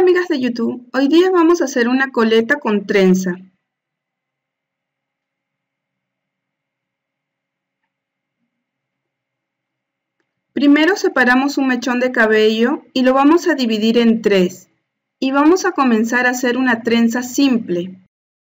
amigas de YouTube, hoy día vamos a hacer una coleta con trenza. Primero separamos un mechón de cabello y lo vamos a dividir en 3 y vamos a comenzar a hacer una trenza simple.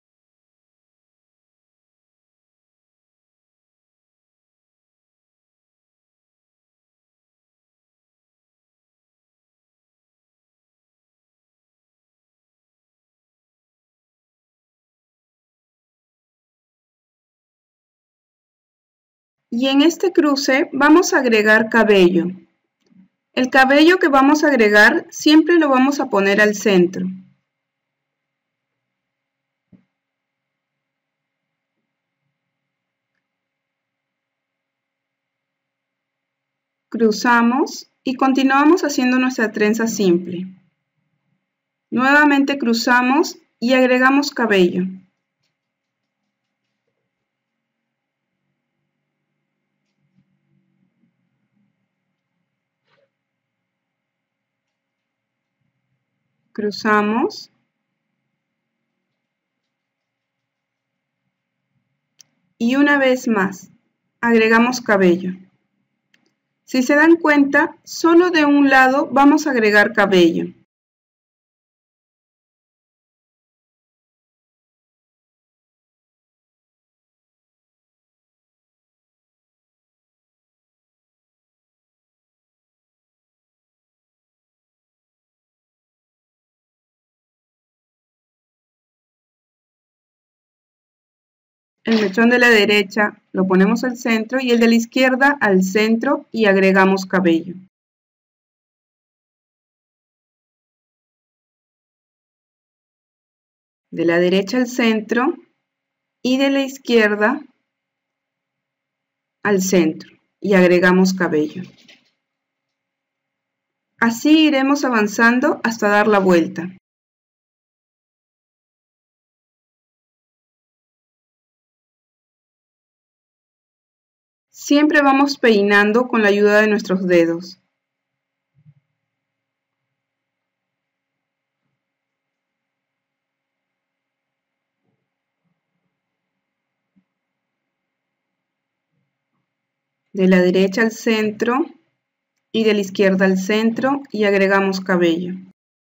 Y en este cruce vamos a agregar cabello. El cabello que vamos a agregar siempre lo vamos a poner al centro. Cruzamos y continuamos haciendo nuestra trenza simple. Nuevamente cruzamos y agregamos cabello. Cruzamos y una vez más agregamos cabello. Si se dan cuenta, solo de un lado vamos a agregar cabello. El mechón de la derecha lo ponemos al centro y el de la izquierda al centro y agregamos cabello. De la derecha al centro y de la izquierda al centro y agregamos cabello. Así iremos avanzando hasta dar la vuelta. Siempre vamos peinando con la ayuda de nuestros dedos. De la derecha al centro y de la izquierda al centro y agregamos cabello.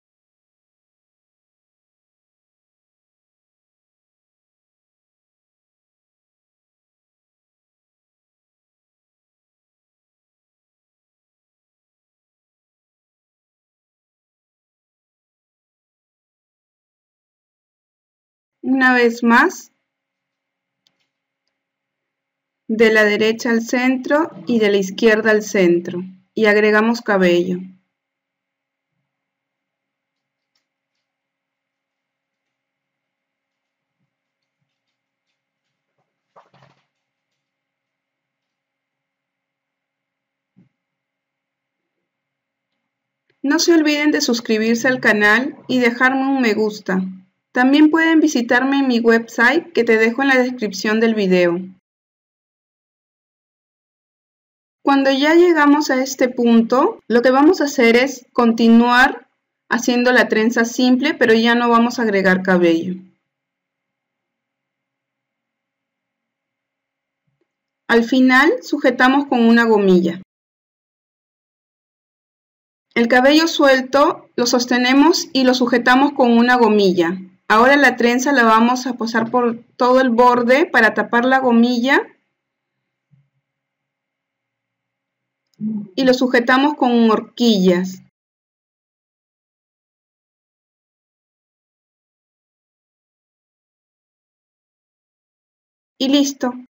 Una vez más, de la derecha al centro y de la izquierda al centro y agregamos cabello. No se olviden de suscribirse al canal y dejarme un me gusta. También pueden visitarme en mi website que te dejo en la descripción del video. Cuando ya llegamos a este punto, lo que vamos a hacer es continuar haciendo la trenza simple, pero ya no vamos a agregar cabello. Al final sujetamos con una gomilla. El cabello suelto lo sostenemos y lo sujetamos con una gomilla. Ahora la trenza la vamos a pasar por todo el borde para tapar la gomilla y lo sujetamos con horquillas. Y listo.